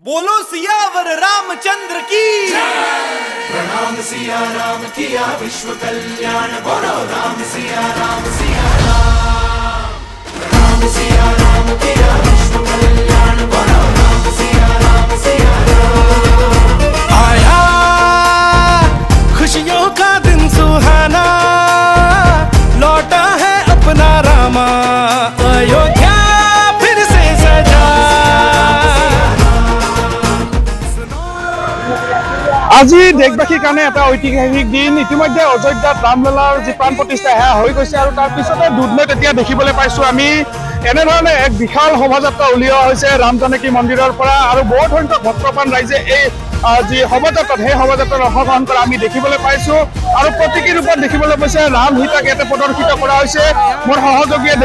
बोलो सियावर रामचंद्र की प्रणाम सिया राम किया विश्व कल्याण बोलो राम सिया राम सिया राम प्रणाम सिया राम किया विश्व कल्याण बोलो राम सिया राम आया खुशियों का दिन सुहाना लौटा है अपना रामा अयोध्या फिर से सजा। আজি দেশবাসীৰ কাৰণে এটা ঐতিহাসিক দিন। ইতিমধ্যে অযোধ্যাত ৰামলালাৰ যি প্ৰাণ প্ৰতিষ্ঠা সেয়া হৈ গৈছে আৰু তাৰ পিছতে দুধনৈত এতিয়া দেখিবলৈ পাইছোঁ আমি এনেধৰণে এক বিশাল শোভাযাত্ৰা উলিওৱা হৈছে ৰাম জানকী মন্দিৰৰ পৰা আৰু বহুত সংখ্যক ভক্তপ্ৰাণ ৰাইজে এই যি শোভাযাত্ৰাত সেই শোভাযাত্ৰাত অংশগ্ৰহণ কৰা আমি দেখিবলৈ পাইছোঁ আৰু প্ৰতীকী ৰূপত দেখিবলৈ পাইছে ৰাম সীতাক ইয়াতে প্ৰদৰ্শিত কৰা হৈছে। মোৰ সহযোগীয়ে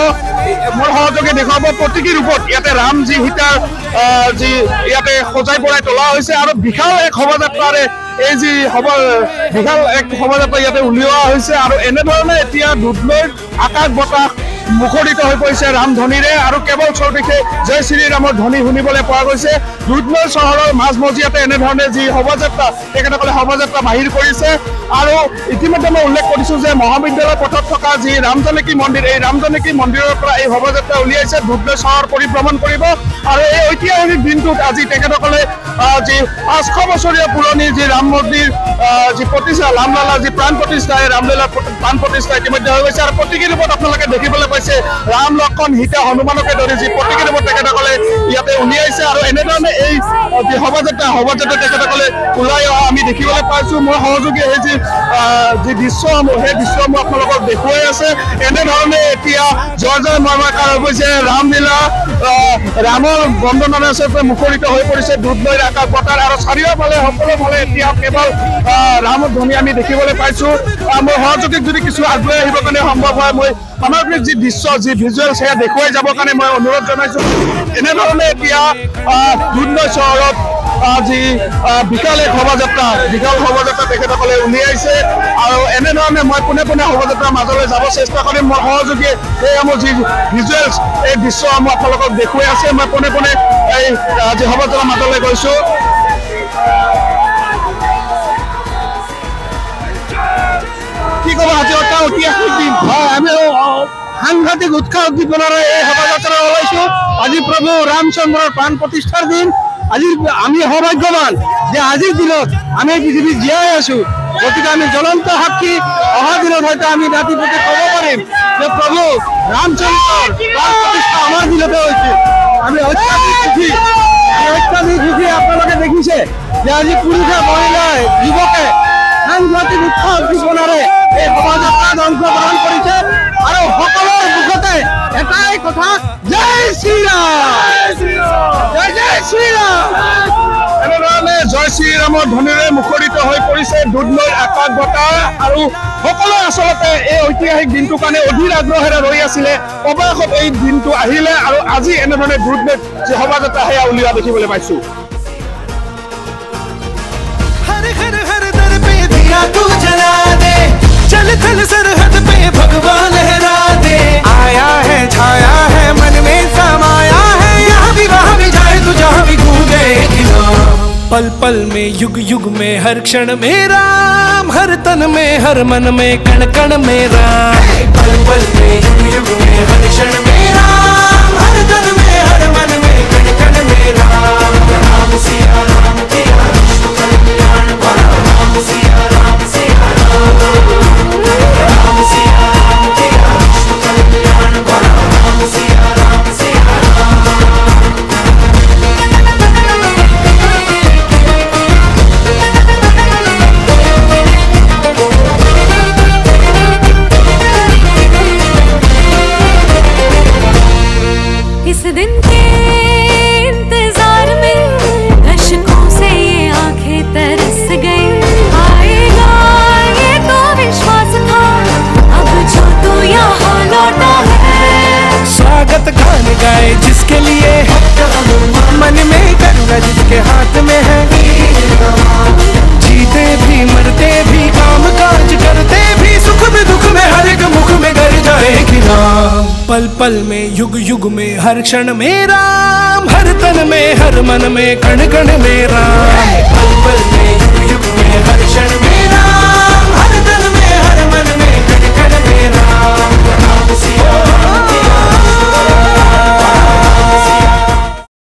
দেখুৱাব প্ৰতীকী ৰূপত ইয়াতে ৰাম যি সীতাৰ যি ইয়াতে সজাই পৰাই তোলা হৈছে আৰু বিশাল এক শোভাযাত্ৰাৰে এই যি বিশাল এক শোভাযাত্ৰা ইয়াতে উলিওৱা হৈছে আৰু এনেধৰণে এতিয়া দুধনৈৰ আকাশ বতাহ মুখৰিত হৈ পৰিছে ৰামধ্বনিৰে আৰু কেৱল চৌদিশে জয় শ্ৰীৰামৰ ধ্বনি শুনিবলৈ পোৱা গৈছে। দুধনৈ চহৰৰ মাজমজিয়াতে এনেধৰণে যি শোভাযাত্ৰা তেখেতসকলে শোভাযাত্ৰা বাহিৰ কৰিছে আৰু ইতিমধ্যে মই উল্লেখ কৰিছোঁ যে মহাবিদ্যালয় পথত থকা যি ৰাম জানকী মন্দিৰ এই ৰাম জানকী মন্দিৰৰ পৰা এই শোভাযাত্ৰা উলিয়াইছে দুধনৈ চহৰ পৰিভ্ৰমণ কৰিব আৰু এই ঐতিহাসিক দিনটোত আজি তেখেতসকলে যি 500 বছৰীয়া পুৰণি যি ৰাম মন্দিৰ যি প্ৰতিষ্ঠা ৰামলালা যি প্ৰাণ প্ৰতিষ্ঠা এই ৰামলালাৰ প্ৰাণ প্ৰতিষ্ঠা ইতিমধ্যে হৈ গৈছে আৰু প্ৰতীকী ৰূপত আপোনালোকে দেখিবলৈ পাইছে ৰাম লক্ষ্মণ সীতা হনুমানকে ধৰি যি প্ৰতীকী ৰূপত তেখেতসকলে ইয়াতে উলিয়াইছে আৰু এনেধৰণে এই যি শোভাযাত্ৰা তেখেতসকলে ওলাই অহা আমি দেখিবলৈ পাইছোঁ। মোৰ সহযোগী এই যি দৃশ্যসমূহ সেই দৃশ্যসমূহ আপোনালোকক দেখুৱাই আছে। এনেধৰণে এতিয়া জয় জয় ময়ময়কাৰ হৈ গৈছে ৰামলীলা ৰামৰ বন্দনাৰে মুখৰিত হৈ পৰিছে দুধনৈৰ আকাশ বতাহ আৰু চাৰিওফালে সকলোফালে এতিয়া কেৱল ৰামৰ ধ্বনি আমি দেখিবলৈ পাইছোঁ। মোৰ সহযোগীক যদি কিছু আগুৱাই আহিবৰ কাৰণে সম্ভৱ হয় মই সামগ্ৰিক যি দৃশ্য যি ভিজুৱেল সেয়া দেখুৱাই যাবৰ কাৰণে মই অনুৰোধ জনাইছোঁ। এনেধৰণে এতিয়া দুধনৈ চহৰত যি বিশাল এক শোভাযাত্ৰা তেখেতসকলে উলিয়াইছে আৰু এনেধৰণে মই পোনে পোনে শোভাযাত্ৰাৰ মাজলৈ যাব চেষ্টা কৰিম। মোৰ সহযোগীয়ে এইসমূহ যি ভিজুৱেলছ এই দৃশ্যসমূহ আপোনালোকক দেখুৱাই আছে। মই পোনে পোনে এই যি শোভাযাত্ৰাৰ মাজলৈ গৈছোঁ। কি ক'ব আজি এটা ঐতিহাসিক দিন হয় আমি সাংঘাতিক উৎসাহ উদ্দীপনাৰে এই শোভাযাত্ৰা ওলাইছোঁ। আজি প্ৰভু ৰামচন্দ্ৰৰ প্ৰাণ প্ৰতিষ্ঠাৰ দিন। আজি আমি সৌভাগ্যৱান যে আজিৰ দিনত আমি পৃথিৱীত জীয়াই আছোঁ। গতিকে আমি জ্বলন্ত সাক্ষী অহা দিনত হয়তো আমি ৰাতি প্ৰতি ক'ব পাৰিম যে প্ৰভু ৰামচন্দ্ৰৰ প্ৰাণ প্ৰতিষ্ঠা আমাৰ দিনতে হৈছে। আমি অত্যাধিক সুখী। আপোনালোকে দেখিছে যে আজি পুৰুষে মহিলাই যুৱকে সাংঘাতিক উৎসাহ উদ্দীপনাৰে এই শোভাযাত্ৰাত অংশগ্ৰহণ কৰিছে আৰু সকলোৰ মুখতে এটাই কথা জয় শ্ৰীৰাম জয় শ্ৰীৰাম। এনেধৰণে জয় শ্ৰীৰামৰ ধ্বনিৰে মুখৰিত হৈ পৰিছে দুধনৈৰ আকাশ বতাহ আৰু সকলোৱে আচলতে এই ঐতিহাসিক দিনটোৰ কাৰণে অধীৰ আগ্ৰহেৰে ৰৈ আছিলে। অৱশেষত এই দিনটো আহিলে আৰু আজি এনেধৰণে দুধনৈত যি শোভাযাত্ৰা সেয়া উলিওৱা দেখিবলৈ পাইছোঁ। तू जला दे चल थल सरहद पे भगवान लहरा दे आया है छाया है मन में समाया है यहाँ भी वहाँ भी जाए तू जहाँ भी कूदे पल पल में युग युग में हर क्षण में राम हर तन में हर मन में कण कण में राम पल पल में युग युग में हर क्षण में राम हर तन में हर मन में कण कण में राम राम सिया राम किया विश्व कल्याण बोलो राम सिया राम सिया राम सिया राम किया विश्व कल्याण बोलो राम सिया राम सिया इस दिन के इंतजार में दशकों से ये आंखें तरस गई आएगा ये तो विश्वास था अब जो तू यहाँ लौटा है। स्वागत गान गाए जिसके लिए मन में गंगा जिसके हाथ में है जीते भी मरते भी काम काज करते भी सुख में दुख में हर एक मुख में गर जाएगी राम पल पल में युग युग में हर क्षण में राम राम, हर तन में हर मन में कण कण में राम।